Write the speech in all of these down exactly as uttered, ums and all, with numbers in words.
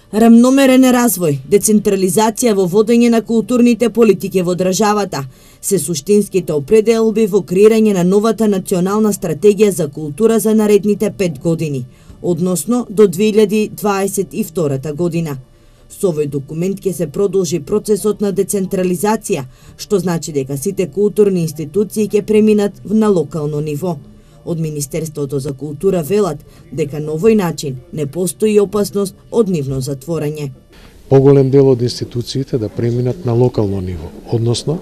Рамномерен развој, децентрализација во водење на културните политики во државата се суштинските определби во креирање на новата национална стратегија за култура за наредните пет години, односно до две илјади дваесет и втора година. Со овој документ ќе се продолжи процесот на децентрализација, што значи дека сите културни институции ќе преминат на локално ниво. Од Министерството за култура велат дека на овој начин не постои опасност од нивно затворање. Поголем дел од институциите да преминат на локално ниво, односно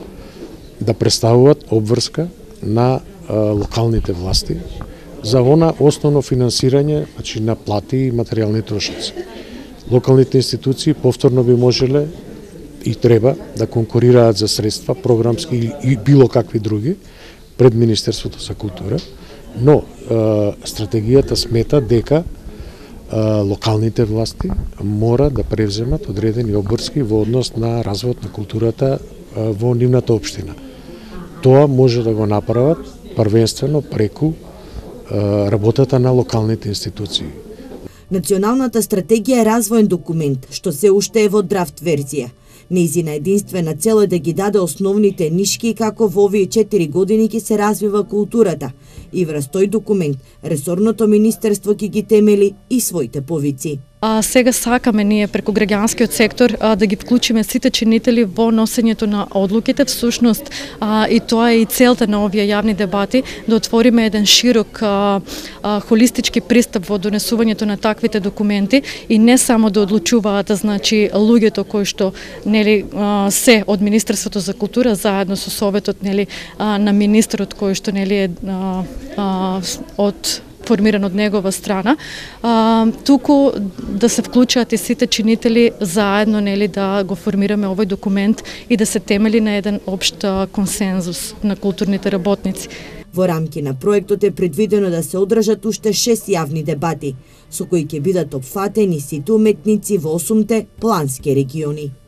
да представуваат обврска на а, локалните власти за она основно финансирање, значи на плати и материјални трошоци. Локалните институции повторно би можеле и треба да конкурираат за средства, програмски и било какви други пред Министерството за култура, но е, стратегијата смета дека е, локалните власти мора да превземат одредени обврски во однос на развојот на културата е, во нивната општина. Тоа може да го направат првенствено преку е, работата на локалните институции. Националната стратегија е развоен документ, што се уште е во драфт верзија. Нејзина единствена цел е да ги даде основните нишки како во овие четири години ќе се развива културата и врз тој документ ресорното министерство ќе ги темели и своите повици. А сега сакаме ние преку граѓанскиот сектор а, да ги вклучиме сите чинители во носењето на одлуките. Всушност а, и тоа е и целта на овие јавни дебати, да отвориме еден широк а, а, холистички пристап во донесувањето на таквите документи и не само да одлучуваат, значи луѓето кои што нели а, се од Министерството за култура заедно со советот нели а, на министерот кој што нели е а, а, од формиран од негова страна, а, туку да се вклучат и сите чинители заедно нели да го формираме овој документ и да се темели на еден општ консензус на културните работници. Во рамки на проектот е предвидено да се одржат уште шест јавни дебати, со кои ќе бидат опфатени сите уметници во осумте плански региони.